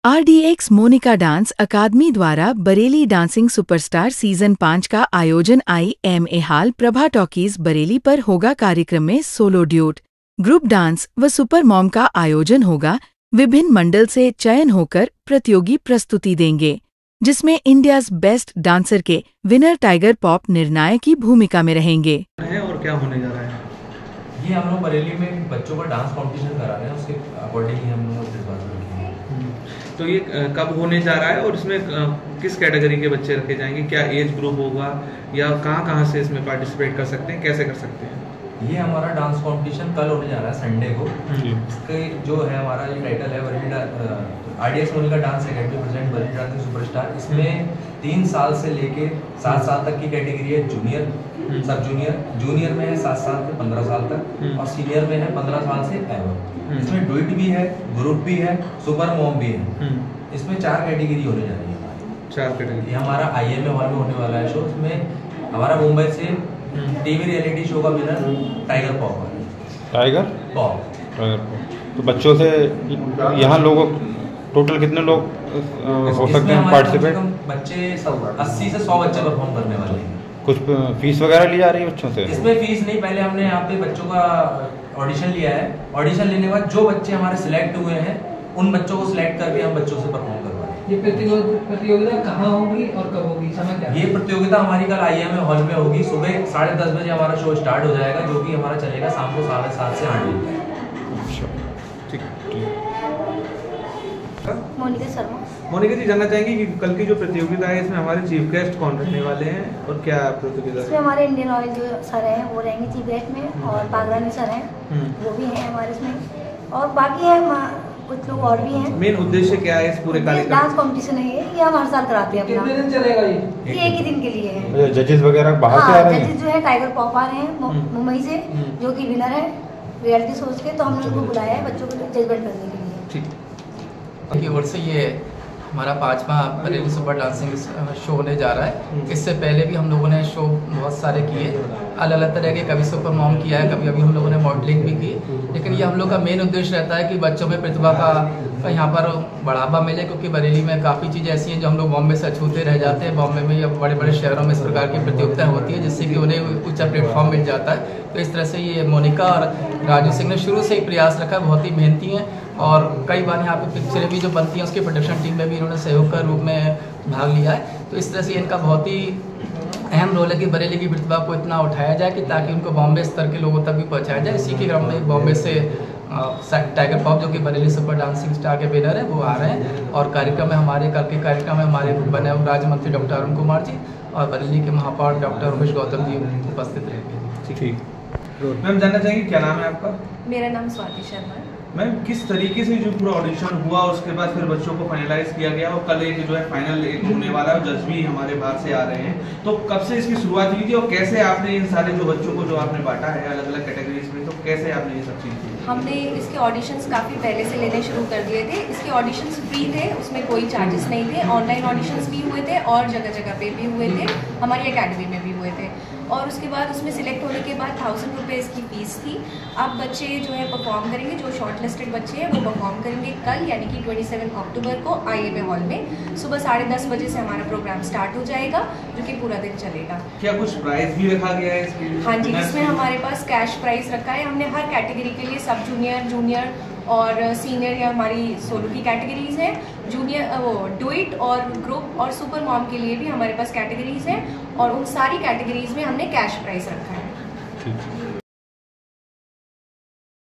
RDX Monika dance academy द्वारा Bareilly dancing superstar season 5 का आयोजन IMA hall Prabha talkies Bareilly पर होगा। कार्यक्रम में सोलो ड्यूट, ग्रुप डांस व सुपर मॉम का आयोजन होगा। विभिन्न मंडल से चयन होकर प्रतियोगी प्रस्तुति देंगे, जिसमें इंडियाज बेस्ट डांसर के विनर टाइगर पॉप निर्णायक की भूमिका में रहेंगे। और क्या होने जा रहा है? ये हम लोग बरेली में बच्चों का डांस कंपटीशन करा रहे हैं, उसके अकॉर्डिंग ही हम लोग तो ये कब होने जा रहा है और इसमें किस कैटेगरी के बच्चे रखे जाएंगे? क्या एज ग्रुप होगा या कहाँ से इसमें पार्टिसिपेट कर सकते हैं, कैसे कर सकते हैं? ये हमारा डांस कंपटीशन कल होने जा रहा है संडे को। इसके जो है हमारा ये टाइटल है RDX Monika dance academy present Bareilly dancing superstar. इसमें 3 साल से लेके 7 साल तक की कैटेगरी है। जूनियर, सब जूनियर, जूनियर में है 7 साल से 15 साल तक और सीनियर में है 15 साल से एवर। इसमें डुइट भी है, ग्रुप भी है, सुपर मॉम भी है। इसमें 4 कैटेगरी होने जा रही है। 4 कैटेगरी। ये हमारा IMA हॉल में होने वाला है शो। इसमें हमारा मुंबई से टीवी रियलिटी शो का विनर टाइगर पॉप है। Tiger Pop. तो बच्चों से यहाँ लोगों टोटल कितने लोग हो सकते हैं पार्टिसिपेट? बच्चे 80 से 100 बच्चे परफॉर्म करने वाले हैं। कुछ फीस वगैरह ली जा रही है बच्चों से? इसमें फीस नहीं, पहले हमने यहाँ पे बच्चों का ऑडिशन लिया है। ऑडिशन लेने के बाद जो बच्चे हमारे सिलेक्ट हुए हैं उन बच्चों को सिलेक्ट करके हम बच्चों से परफॉर्म करवाएंगे। ये प्रतियोगिता कहाँ होगी और कब होगी, समय क्या? ये प्रतियोगिता हमारी कल IMA हॉल में होगी। सुबह 10:30 बजे हमारा शो स्टार्ट हो जाएगा, जो कि हमारा चलेगा शाम को 7:30 से 8 बजे। ठीक। मोनिका शर्मा। मोनिका जी, जानना चाहेंगे कि कल की जो प्रतियोगिता है इसमें हमारे चीफ गेस्ट कौन रहने वाले हैं और क्या प्रतियोगिता है? इसमें हमारे इंडियन ऑयल जो सर हैं वो रहेंगे चीफ गेस्ट में, और पागरानी सर हैं वो भी हैं हमारे इसमें, और बाकी है कुछ लोग और भी हैं। मेन उद्देश्य क्या है इस पूरे कार्यक्रम? डांस कंपटीशन है ये हम हर साल कराते हैं। कितने दिन चलेगा ये? एक ही दिन के लिए है। जजेस वगैरह बाहर से आ रहे हैं? जजेस जो है टाइगर पॉप आ रहे हैं मुंबई से, जो कि विनर है रियलिटी शोज के, तो हमने उनको बुलाया है बच्चों को जजमेंट करने के लिए। ठीक। की ओर से ये हमारा 5वां बरेली सुपर डांसिंग शो होने जा रहा है। इससे पहले भी हम लोगों ने शो बहुत सारे किए, अलग अलग तरह के, कभी सुपर मॉम किया है, कभी अभी हम लोगों ने मॉडलिंग भी की। लेकिन ये हम लोग का मेन उद्देश्य रहता है कि बच्चों में प्रतिभा का यहाँ पर बढ़ावा मिले, क्योंकि बरेली में काफ़ी चीज़ें ऐसी हैं जो हम लोग बॉम्बे से अछूते रह जाते हैं। बॉम्बे में या बड़े बड़े शहरों में इस प्रकार की प्रतियोगिता होती है जिससे कि उन्हें ऊंचा प्लेटफॉर्म मिल जाता है। तो इस तरह से ये मोनिका और राजू सिंह ने शुरू से ही प्रयास रखा, बहुत ही मेहनती हैं और कई बार यहाँ पे पिक्चरें भी जो बनती हैं उसकी प्रोडक्शन टीम में भी इन्होंने सहयोग का रूप में भाग लिया है। तो इस तरह से इनका बहुत ही अहम रोल है कि बरेली की प्रतिभा को इतना उठाया जाए कि ताकि उनको बॉम्बे स्तर के लोगों तक भी पहुँचाया जाए। इसी के क्रम में बॉम्बे से टाइगर पॉप, जो कि बरेली सुपर डांसिंग स्टार के विनर है, वो आ रहे हैं। और कार्यक्रम में हमारे कल के कार्यक्रम में हमारे बने राज्य मंत्री डॉक्टर अरुण कुमार जी और बरेली के महापौर डॉक्टर उमेश गौतम जी उपस्थित रहेंगे। ठीक। मैम, जानना चाहेंगे क्या नाम है आपका? मेरा नाम स्वाति शर्मा है। मैम, किस तरीके से जो पूरा ऑडिशन हुआ उसके बाद फिर बच्चों को फाइनलाइज किया गया और कल एक जो है फाइनल एक होने वाला है, जज भी हमारे बाहर से आ रहे हैं, तो कब से इसकी शुरुआत हुई थी और कैसे आपने इन सारे जो बच्चों को जो आपने बांटा है अलग अलग कैटेगरीज में, तो कैसे आपने ये सब चीज़ की? हमने इसके ऑडिशंस काफ़ी पहले से लेने शुरू कर दिए थे। इसके ऑडिशंस फ्री थे, उसमें कोई चार्जेस नहीं थे। ऑनलाइन ऑडिशंस भी हुए थे और जगह जगह पे भी हुए थे, हमारी एकेडमी में भी हुए थे। और उसके बाद उसमें सिलेक्ट होने के बाद 1000 रुपये इसकी फ़ीस थी। अब बच्चे जो है परफॉर्म करेंगे, जो शॉर्ट लिस्टेड बच्चे हैं वो परफॉर्म करेंगे कल, यानी कि 27 अक्टूबर को IMA हॉल में सुबह 10:30 बजे से हमारा प्रोग्राम स्टार्ट हो जाएगा, जो कि पूरा दिन चलेगा। क्या कुछ प्राइज भी रखा गया है इसके लिए? हाँ जी, इसमें हमारे पास कैश प्राइज रखा है। हमने हर कैटेगरी के लिए सब जूनियर, जूनियर और सीनियर, या हमारी सोलो की कैटेगरीज हैं, जूनियर वो डुइट और ग्रुप और सुपर मॉम के लिए भी हमारे पास कैटेगरीज हैं, और उन सारी कैटेगरीज में हमने कैश प्राइस रखा है।